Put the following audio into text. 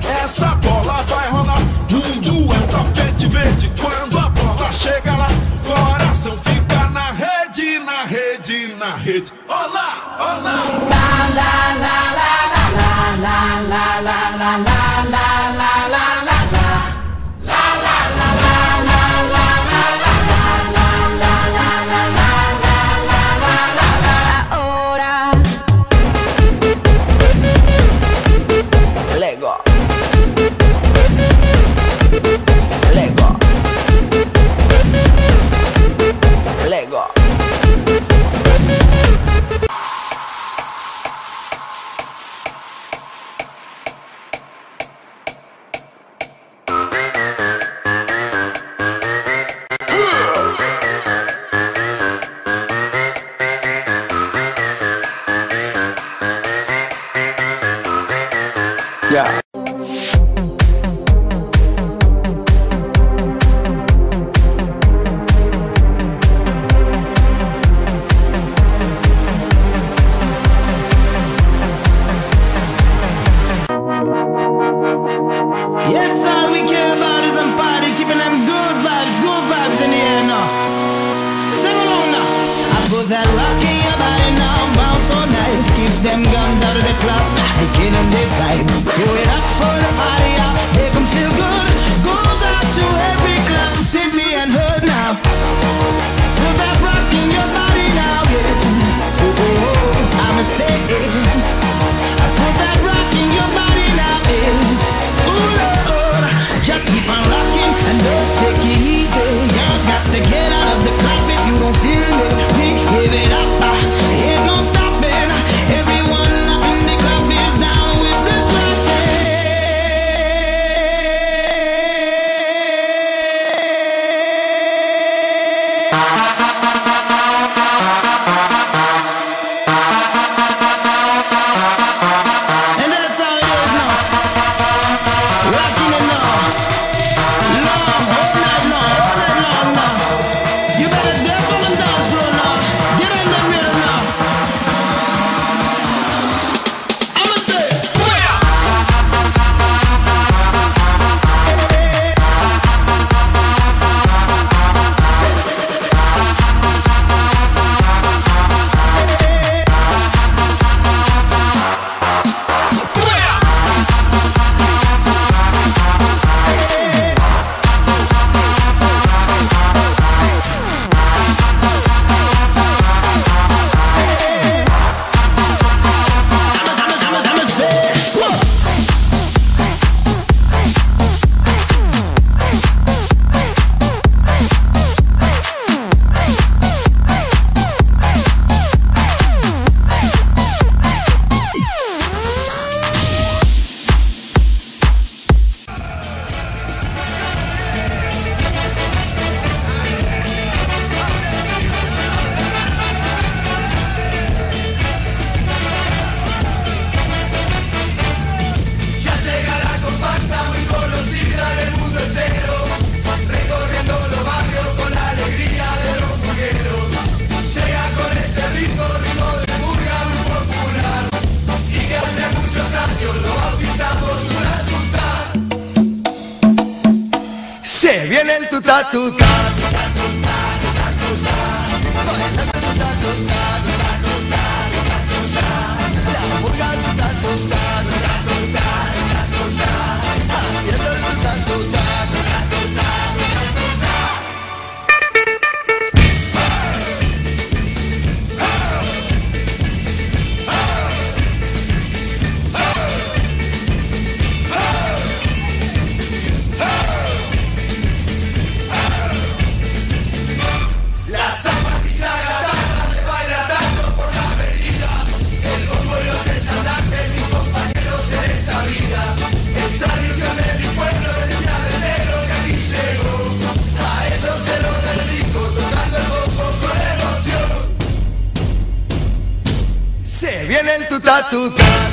essa bola vai rolar. Mundo é um tapete verde. Quando a bola chega lá, coração fica na rede, na rede, na rede. Olá, olá. La la la la la la la la la la la la la la. Lego. Lego. Lego. Yeah. Yes, all we care about is some party, keeping them good vibes in the air now. Sing along now. I put that rock in your body now, bounce all night. Keep them guns out of the club, making them this vibe. Do it up for the party, yeah. Make them feel good. Goes out to every club, city and hood now. Put that rock in your body now, yeah. Oh, oh, oh, I'ma say it. I put that rock in your body now, yeah. Just keep on rocking and don't take it easy. You got to get out of the club if you don't feel it. We give it up, ain't no stopping. Everyone up in the club is down with this and that's how it is now. Rocking it now. Se viene el tuta tuta. Haciendo el tuta tuta. Se viene el tuta tuta.